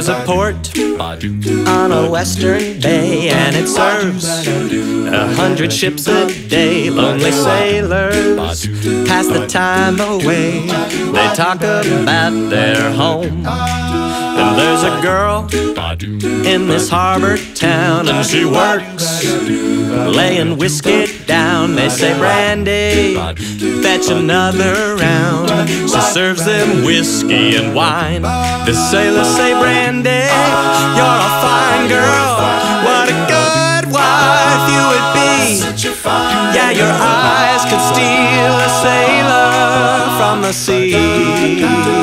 There's a port on a western bay, and it serves 100 ships a day. Lonely sailors pass the time away. They talk about their home. And there's a girl in this harbor town, and she works laying whiskey down. They say, Brandy, fetch another round. She serves them whiskey and wine. The sailors say, Brandy, you're a fine girl. What a good wife you would be. Yeah, your eyes could steal a sailor from the sea.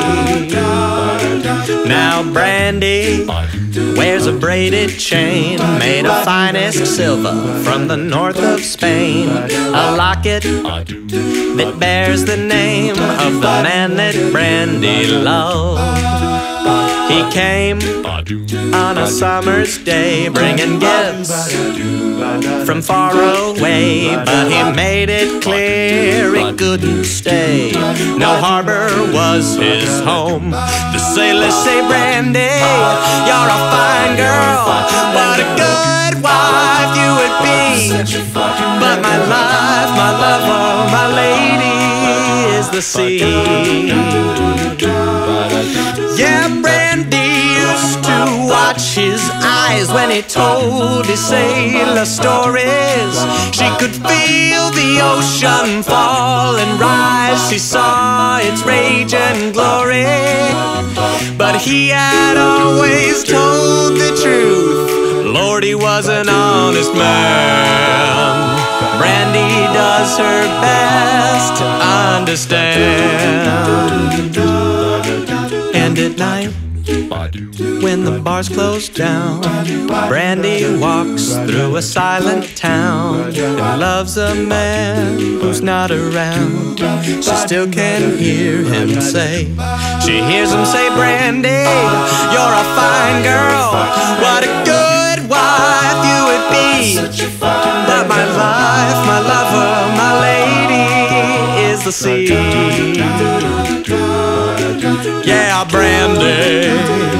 Now Brandy wears a braided chain made of finest silver from the north of Spain. A locket that bears the name of the man that Brandy loved. He came on a summer's day, bringing gifts from far away, but he made it clear he couldn't stay. No harbor was his home. The sailors say, Brandy, you're a fine girl. What a good wife you would be. But my life, my lover, my lady is the sea. Yeah, Brandy used to watch his eyes when he told his sailor stories. She could feel the ocean fall and rise. She saw its rage and glory. But he had always told the truth. Lord, he was an honest man. Brandy does her best to understand. And at night, when the bars close down, Brandy walks through a silent town and loves a man who's not around. She still can hear him say, she hears him say, Brandy, you're a fine girl. What a good wife you would be. But my life, my lover, my lady is the sea. Yeah, Brandy.